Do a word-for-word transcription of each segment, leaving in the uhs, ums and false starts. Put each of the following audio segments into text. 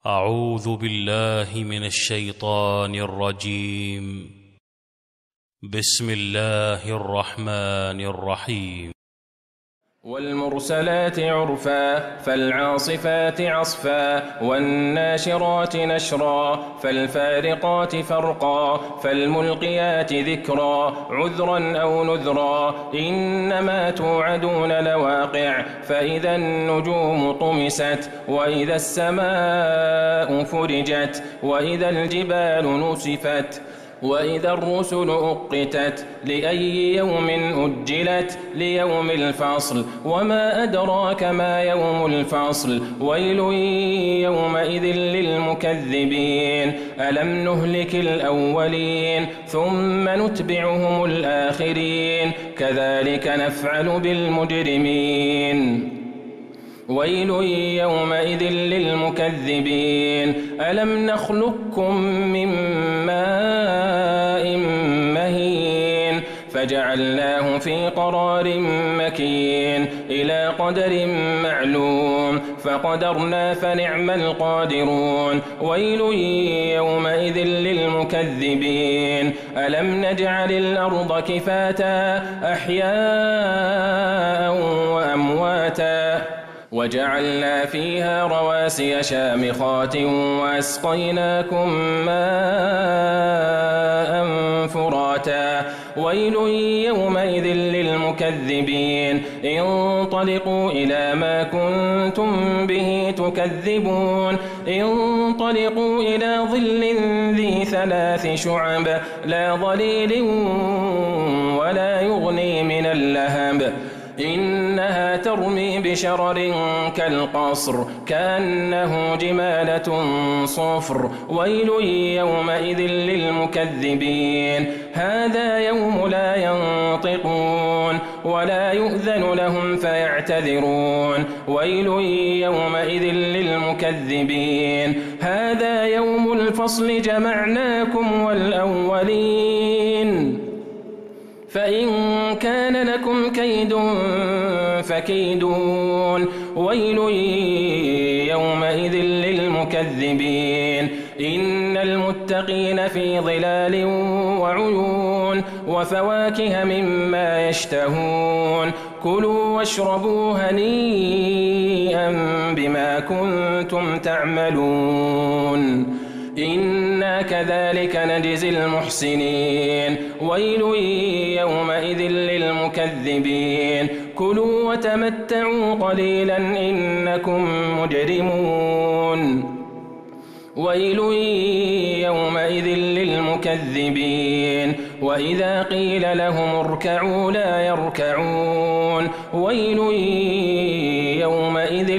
أعوذ بالله من الشيطان الرجيم. بسم الله الرحمن الرحيم. والمرسلات عرفا فالعاصفات عصفا والناشرات نشرا فالفارقات فرقا فالملقيات ذكرا عذرا أو نذرا إنما توعدون لواقع فإذا النجوم طمست وإذا السماء فرجت وإذا الجبال نسفت وإذا الرسل أقتت لأي يوم أجلت ليوم الفصل وما أدراك ما يوم الفصل ويل يومئذ للمكذبين ألم نهلك الأولين ثم نتبعهم الآخرين كذلك نفعل بالمجرمين ويل يومئذ للمكذبين ألم نخلقكم من ماء مهين فجعلناه في قرار مكين إلى قدر معلوم فقدرنا فنعم القادرون ويل يومئذ للمكذبين ألم نجعل الأرض كفاتا أحياء وأمواتا وجعلنا فيها رواسي شامخات وأسقيناكم ماء فراتا ويل يومئذ للمكذبين انطلقوا إلى ما كنتم به تكذبون انطلقوا إلى ظل ذي ثلاث شعب لا ظليل ولا يغني من اللهب إنها ترمي بشرر كالقصر كأنه جمالة صفر ويل يومئذ للمكذبين هذا يوم لا ينطقون ولا يؤذن لهم فيعتذرون ويل يومئذ للمكذبين هذا يوم الفصل جمعناكم والأولين فإن كان لكم كيد فكيدون ويل يومئذ للمكذبين إن المتقين في ظلال وعيون وفواكه مما يشتهون كلوا واشربوا هنيئا بما كنتم تعملون إنا كذلك نجزي المحسنين ويل يومئذ للمكذبين كلوا وتمتعوا قليلا إنكم مجرمون ويل يومئذ للمكذبين وإذا قيل لهم اركعوا لا يركعون ويل يومئذ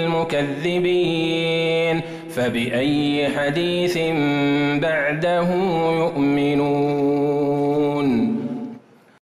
للمكذبين فبأي حديث بعده يؤمنون.